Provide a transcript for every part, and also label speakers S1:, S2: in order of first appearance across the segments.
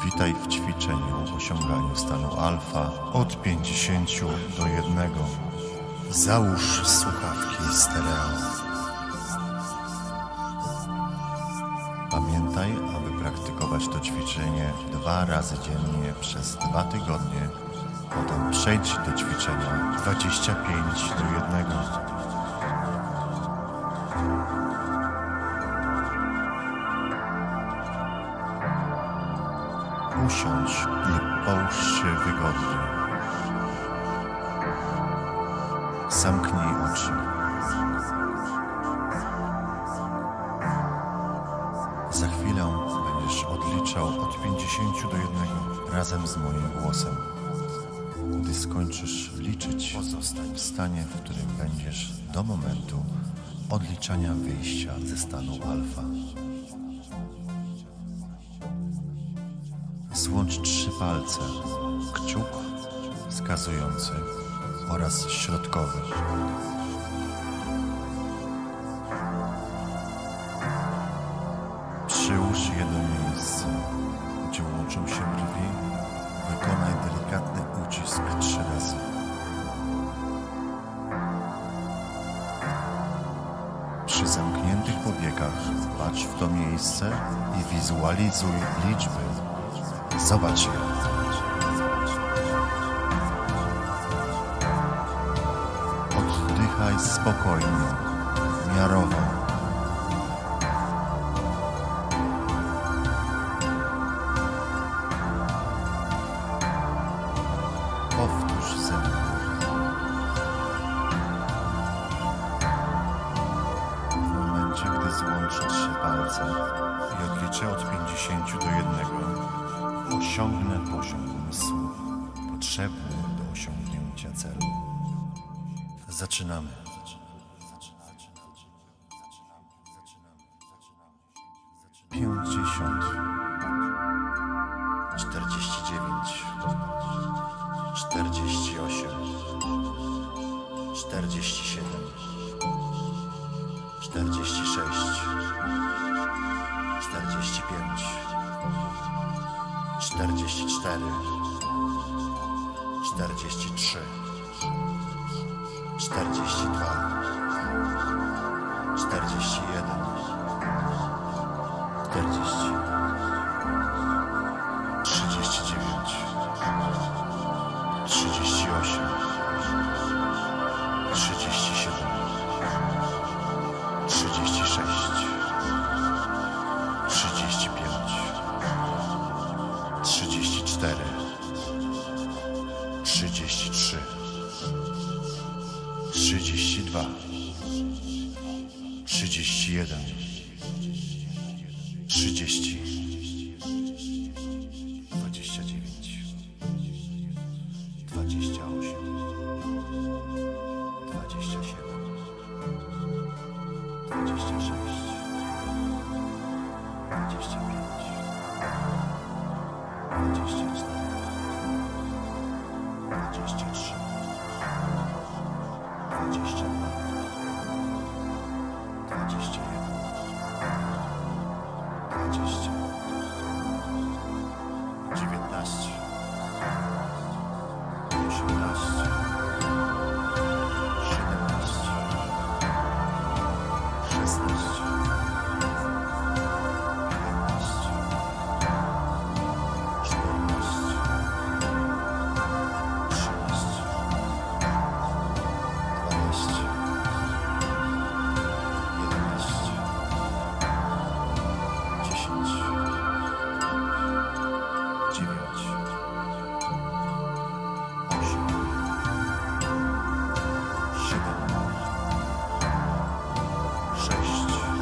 S1: Witaj w ćwiczeniu osiąganiu stanu alfa od 50 do 1. Załóż słuchawki stereo. Pamiętaj, aby praktykować to ćwiczenie 2 razy dziennie przez 2 tygodnie. Potem przejdź do ćwiczenia 25 do 1. Usiądź lub połóż się wygodnie. Zamknij oczy. Za chwilę będziesz odliczał od 50 do 1 razem z moim głosem. Gdy skończysz liczyć, pozostań w stanie, w którym będziesz do momentu odliczania wyjścia ze stanu alfa. Złącz 3 palce, kciuk wskazujący oraz środkowy. Przyłóż je do miejsca, gdzie łączą się brwi. Wykonaj delikatny ucisk 3 razy. Przy zamkniętych powiekach patrz w to miejsce i wizualizuj liczby. Zobacz je. Oddychaj spokojnie, miarowo. Powtórz ze mną. W momencie, gdy złączę 3 palce i odliczę od 50 do 1, osiągnę poziom umysłu potrzebny do osiągnięcia celu. Zaczynamy. 50, 49, 48, 47, 46, 45, 44, 43, 42, 41, 40, 39, 38, 37, 36, 35, 34, 33, 32, 31, 30, 29, 28, 27, 26, 25, 24, 23, 22, 21, 20, 19, 18, 17, 16, 15, 14, 13, 12, 11, 10, 9, 8, 7, 6,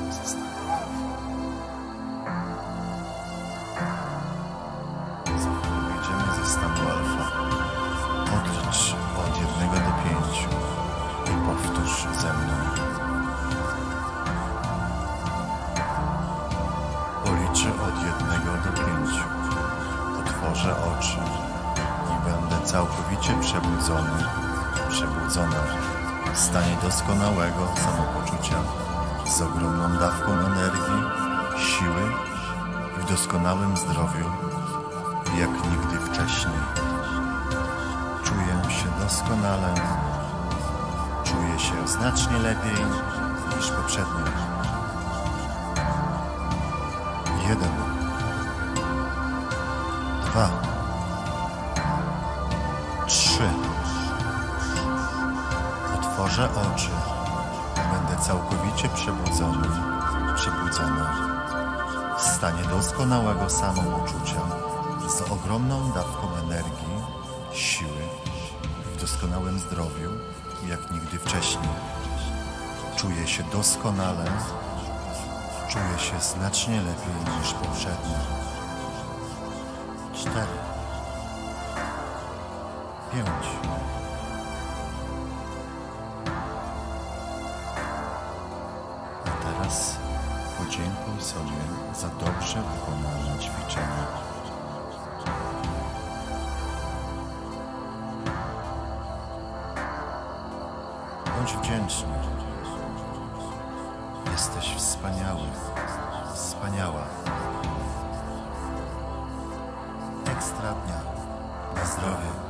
S1: Za chwilę wyjdziemy ze stanu alfa. Odlicz od 1 do 5 i powtórz ze mną. Policzę od 1 do 5. Otworzę oczy i będę całkowicie przebudzony, przebudzona w stanie doskonałego samopoczucia, z ogromną dawką energii, siły i w doskonałym zdrowiu, jak nigdy wcześniej. Czuję się doskonale, czuję się znacznie lepiej niż poprzednio. 1, 2, 3. Otworzę oczy. Będę całkowicie przebudzony, przebudzona w stanie doskonałego samopoczucia, z ogromną dawką energii, siły, w doskonałym zdrowiu, jak nigdy wcześniej. Czuję się doskonale, czuję się znacznie lepiej niż poprzednio. 4, 5. A teraz podziękuj sobie za dobrze wykonane ćwiczenie. Bądź wdzięczny. Jesteś wspaniały, wspaniała. Ekstra dnia. Na zdrowie.